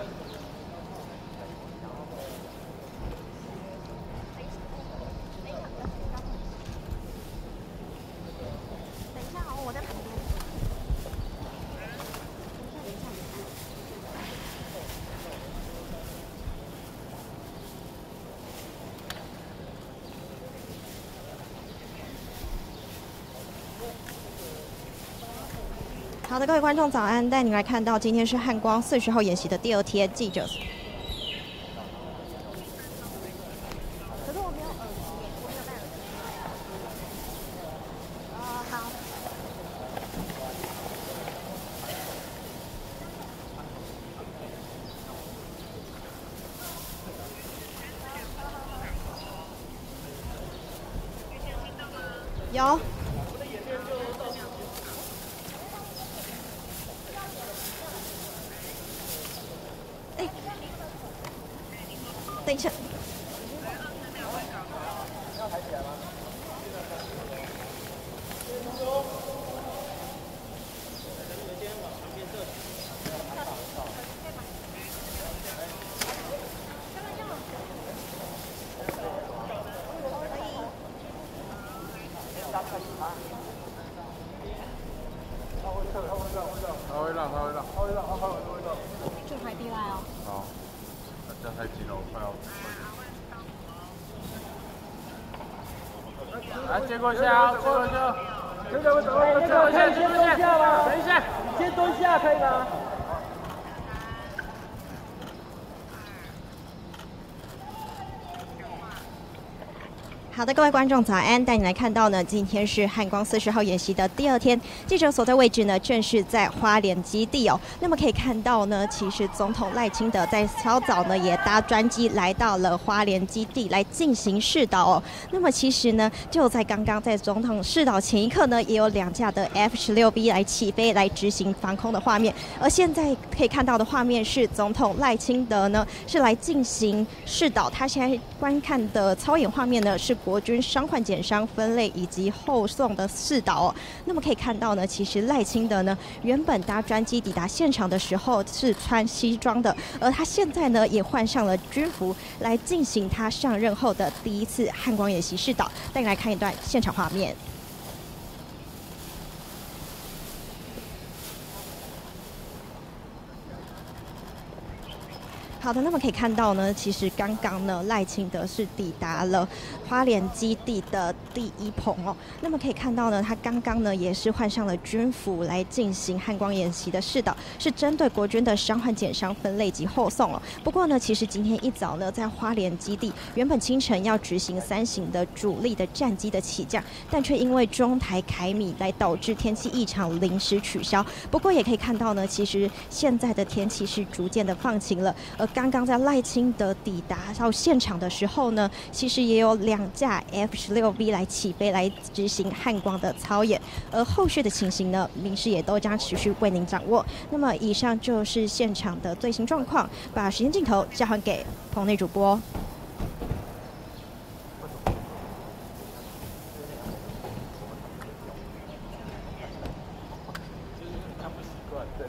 等一下哦，我在旁边。好的，各位观众早安，带您来看到今天是汉光40号演习的第2天，记者。可是我没有耳机，我没有戴耳机。好。有。哎，等一下。要抬起来吗？就海底来哦。 好，这才几楼？快要。来，接过去啊，接过去。等一下，先蹲下吗？等一下，先蹲下可以吗？ 好的，各位观众早安，带你来看到呢，今天是汉光40号演习的第2天，记者所在位置呢，正是在花莲基地哦。那么可以看到呢，其实总统赖清德在稍早呢，也搭专机来到了花莲基地来进行试导哦。那么其实呢，就在刚刚在总统试导前一刻呢，也有2架的 F-16B 来起飞来执行防空的画面。而现在可以看到的画面是总统赖清德呢，是来进行试导。他现在观看的操演画面呢，是国军伤患减伤分类以及后送的试导哦。那么可以看到呢，其实赖清德呢，原本搭专机抵达现场的时候是穿西装的，而他现在呢也换上了军服来进行他上任后的第1次汉光演习试导。带你来看一段现场画面。好的，那么可以看到呢，其实刚刚呢，赖清德是抵达了花莲基地的第1棚哦。那么可以看到呢，他刚刚呢也是换上了军服来进行汉光演习的试导，是针对国军的伤患减伤分类及后送哦。不过呢，其实今天一早呢，在花莲基地原本清晨要执行3型的主力的战机的起降，但却因为中台凯米来导致天气异常临时取消。不过也可以看到呢，其实现在的天气是逐渐的放晴了，刚刚在赖清德抵达到现场的时候呢，其实也有2架 F-16B 来起飞来执行汉光的操演，而后续的情形呢，民视也都将持续为您掌握。那么以上就是现场的最新状况，把时间镜头交还给棚内主播。